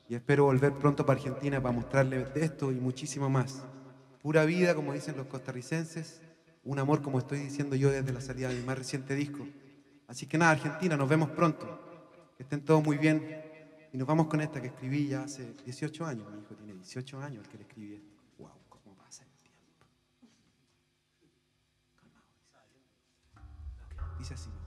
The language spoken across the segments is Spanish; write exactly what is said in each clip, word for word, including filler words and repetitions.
Y espero volver pronto para Argentina para mostrarles esto y muchísimo más. Pura vida, como dicen los costarricenses. Un amor, como estoy diciendo yo desde la salida de mi más reciente disco. Así que nada, Argentina, nos vemos pronto. Que estén todos muy bien. Y nos vamos con esta que escribí ya hace dieciocho años. Mi hijo tiene dieciocho años el que le escribí esto. Wow, cómo pasa el tiempo. Calmado. Dice así.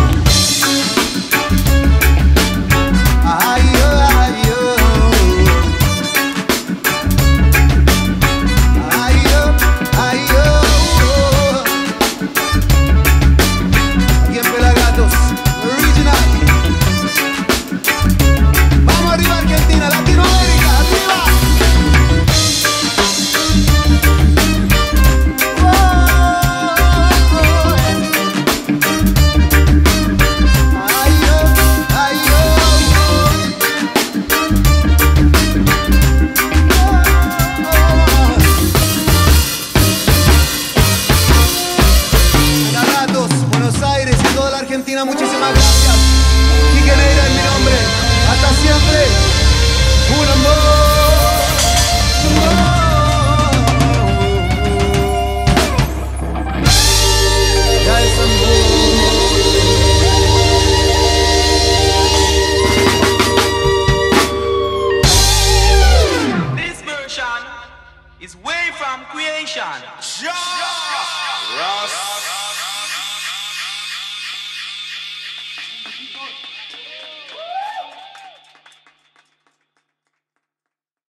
Ay, ay, ay, is way from creation. Ross.